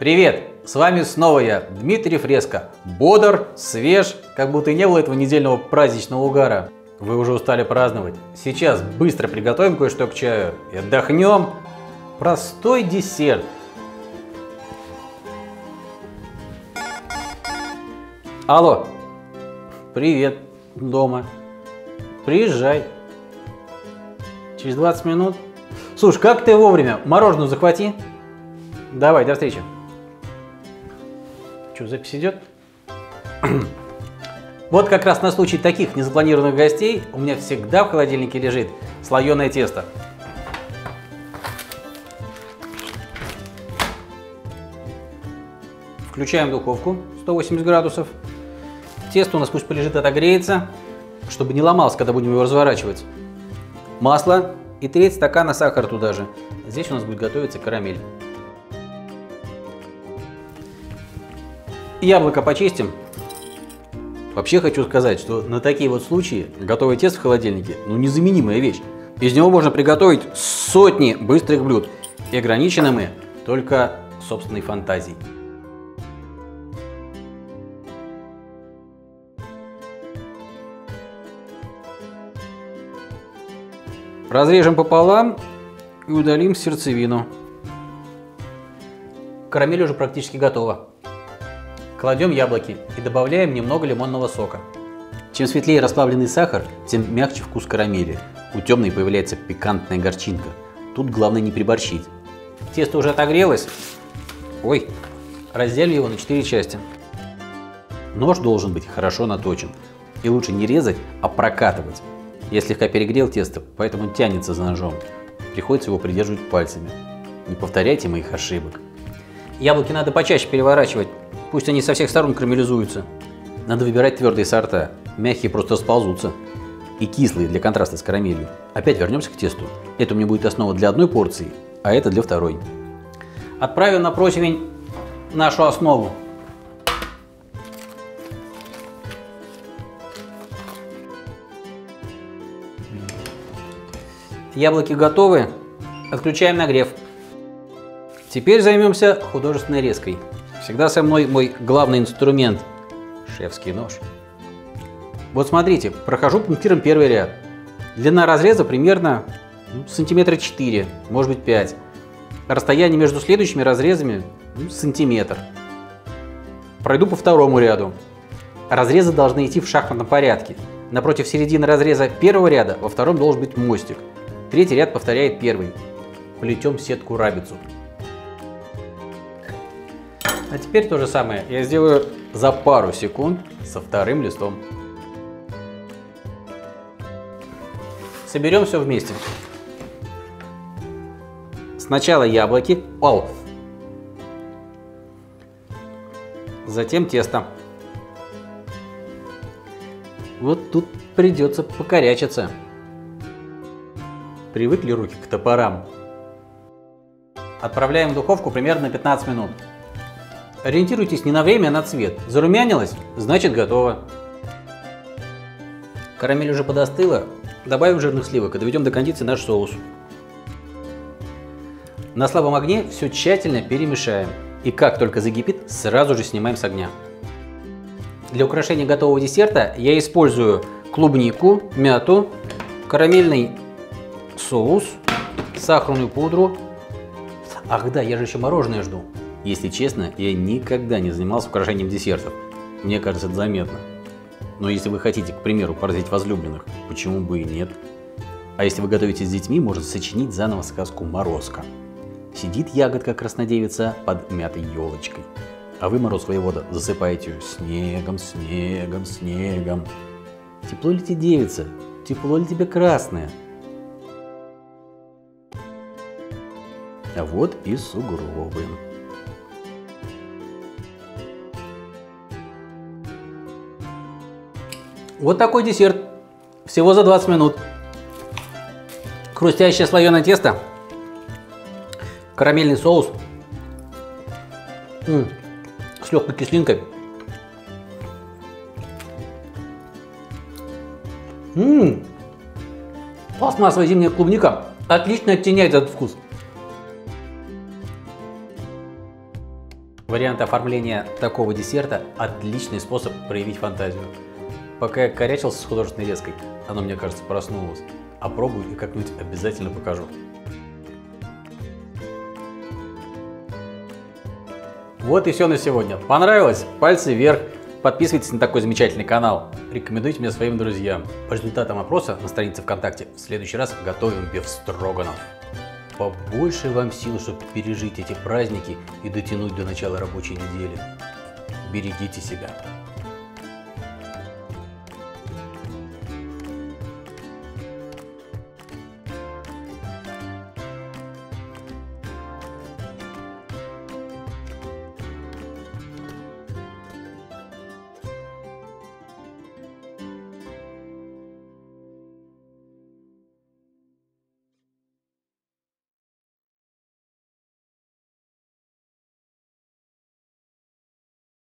Привет! С вами снова я, Дмитрий Фреско. Бодр, свеж, как будто и не было этого недельного праздничного угара. Вы уже устали праздновать. Сейчас быстро приготовим кое-что к чаю и отдохнем. Простой десерт. Алло. Привет. Дома. Приезжай. Через 20 минут. Слушай, как ты вовремя? Мороженое захвати. Давай, до встречи. Что, запись идет? Вот как раз на случай таких незапланированных гостей у меня всегда в холодильнике лежит слоеное тесто. Включаем духовку 180 градусов. Тесто у нас пусть полежит, отогреется, чтобы не ломалось, когда будем его разворачивать. Масло и треть стакана сахара туда же. Здесь у нас будет готовиться карамель. Яблоко почистим. Вообще хочу сказать, что на такие вот случаи готовое тесто в холодильнике незаменимая вещь. Из него можно приготовить сотни быстрых блюд. И ограничены мы только собственной фантазией. Разрежем пополам и удалим сердцевину. Карамель уже практически готова. Кладем яблоки и добавляем немного лимонного сока. Чем светлее расплавленный сахар, тем мягче вкус карамели. У темной появляется пикантная горчинка. Тут главное не переборщить. Тесто уже отогрелось. Ой, разделим его на 4 части. Нож должен быть хорошо наточен. И лучше не резать, а прокатывать. Я слегка перегрел тесто, поэтому тянется за ножом. Приходится его придерживать пальцами. Не повторяйте моих ошибок. Яблоки надо почаще переворачивать. Пусть они со всех сторон карамелизуются. Надо выбирать твердые сорта. Мягкие просто сползутся. И кислые для контраста с карамелью. Опять вернемся к тесту. Это у меня будет основа для одной порции, а это для второй. Отправим на противень нашу основу. Яблоки готовы. Отключаем нагрев. Теперь займемся художественной резкой. Всегда со мной мой главный инструмент – шефский нож. Вот смотрите, прохожу пунктиром первый ряд. Длина разреза примерно сантиметра 4, может быть 5. Расстояние между следующими разрезами сантиметр. Пройду по второму ряду. Разрезы должны идти в шахматном порядке. Напротив середины разреза первого ряда во втором должен быть мостик. Третий ряд повторяет первый. Плетем сетку-рабицу. А теперь то же самое я сделаю за пару секунд со вторым листом. Соберем все вместе. Сначала яблоки, затем тесто. Вот тут придется покорячиться. Привыкли руки к топорам. Отправляем в духовку примерно на 15 минут. Ориентируйтесь не на время, а на цвет. Зарумянилось, значит готово. Карамель уже подостыла. Добавим жирных сливок и доведем до кондиции наш соус. На слабом огне все тщательно перемешаем. И как только закипит, сразу же снимаем с огня. Для украшения готового десерта я использую клубнику, мяту, карамельный соус, сахарную пудру. Ах да, я же еще мороженое жду. Если честно, я никогда не занимался украшением десертов. Мне кажется, это заметно. Но если вы хотите, к примеру, поразить возлюбленных, почему бы и нет? А если вы готовите с детьми, можно сочинить заново сказку «Морозко». Сидит ягодка краснодевица под мятой елочкой. А вы, мороз воевода, засыпаете ее снегом, снегом, снегом. Тепло ли тебе, девица? Тепло ли тебе, красное? А вот и сугробы. Вот такой десерт. Всего за 20 минут. Хрустящее слоеное тесто. Карамельный соус. С легкой кислинкой. Пластмассовая зимняя клубника отлично оттеняет этот вкус. Вариант оформления такого десерта – отличный способ проявить фантазию. Пока я корячился с художественной резкой, оно, мне кажется, проснулось. Опробую и как-нибудь обязательно покажу. Вот и все на сегодня. Понравилось? Пальцы вверх. Подписывайтесь на такой замечательный канал. Рекомендуйте меня своим друзьям. По результатам опроса на странице ВКонтакте в следующий раз готовим бефстроганов. Побольше вам сил, чтобы пережить эти праздники и дотянуть до начала рабочей недели. Берегите себя.